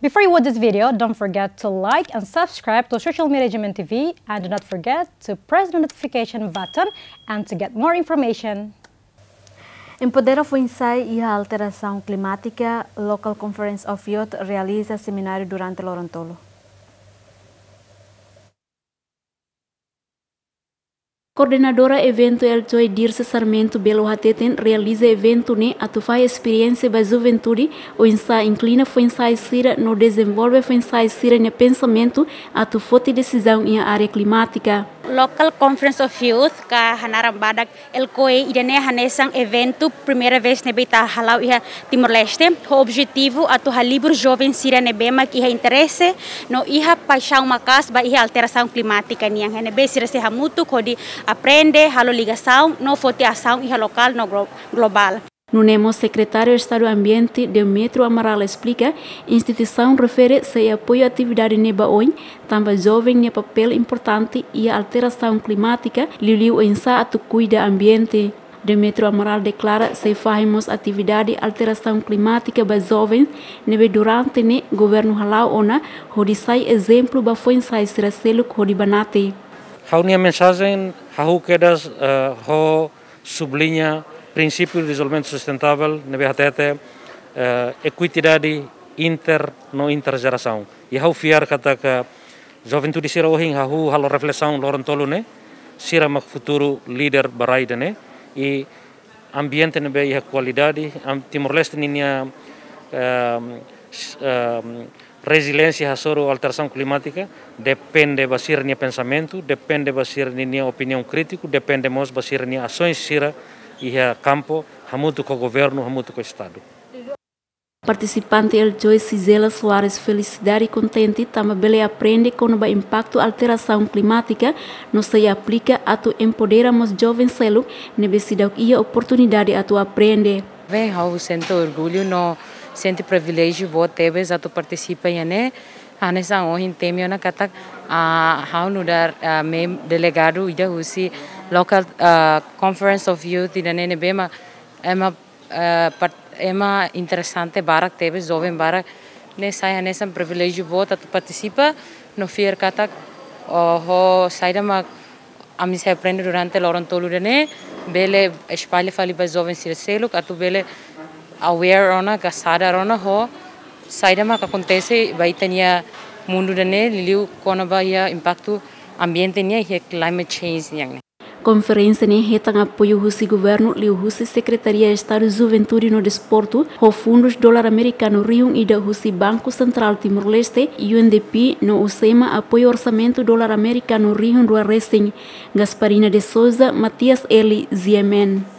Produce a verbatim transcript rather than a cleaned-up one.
Before you watch this video, don't forget to like and subscribe to Social Media G M T V, and do not forget to press the notification button and to get more information. Enpodera foin e a alterasaun klimátika, Local Conference of Youth realiza semináriu durante loron. Coordenadora evento El Joy Dirce Sarmento Belo Hateten realiza evento ne atu faz experiência ba juventude o insa inclina foi insai sira no desenvolve foi insai sira ne pensamento atu fote decisão em área climática. Local Conference of Youth ka hanaram badak el koe idane hanesang evento primeira vez ne beta halau iha Timor-Leste. O objetivo atu halibur jovem sira ne bema que iha interesse no iha paixão makas ba iha alteração climática niang ne be sira se hamutu kodi aprende halo ligação no fote ação iha local no global. No Nemo, secretário de Estado do Ambiente de Metro Amaral explica, instituição refere-se a apoio à atividade neba hoje, também jovem ne papel importante e a alteração climática, liu ensa atu cuida ambiente. De Metro Amaral declara se fazemos atividade alteração climática ba jovens, nebe durante ne governo halau ona, hodi sai exemplo ba foi sai siraselo hodi banate. Hau nia mensagem, hau quedas uh, ho sublinha princípio de desenvolvimento sustentável, nebe hatete uh, equidade inter no intergeração. E hau fiar kata ka juventude sira ohing hau halo reflexão loron tolu ne, sira mak futuro líder barai ne, e ambiente nebe iha qualidade, Timor-Leste ninia um, um, resiliência hasoro alteração climática depende basir nia pensamento, depende basir nia opinião crítico, depende mos basir nia ações sira iha campo, hamutu com o governo, hamutu com o Estado. Participante El Joy Cisela Soares felicidade e contente também bele aprende com o impacto alteração climática não se aplica a tu empoderamos jovens celu nebe sidau ia oportunidade a tu aprende. Vem hau sento orgulho no sente privilégio bo tebes a tu participa yane anesa ohin temio na kata a hau no dar me delegado ida husi local uh, conference of youth idane nebe ma ema uh, ema interessante barak teve jovem barak ne sai anesa privilégio bo a tu participa no fier kata oh ho saida ma ami se aprende durante loron tolu dene bele espalha fali ba jovem sircelo atu bele aware ona gasada ona ho saida ma acontece vai tenia mundo dene liu kona ba ya impacto ambiente nia e climate change yang. Conferência ne retang apoio husi governo liu husi Secretaria de Estado Juventude no Desporto, ho fundos dólar americano riung ida husi Banco Central Timor-Leste, U N D P no usema apoio orçamento dólar americano riung do Racing, Gasparina de Souza, Matias Eli, Z M N.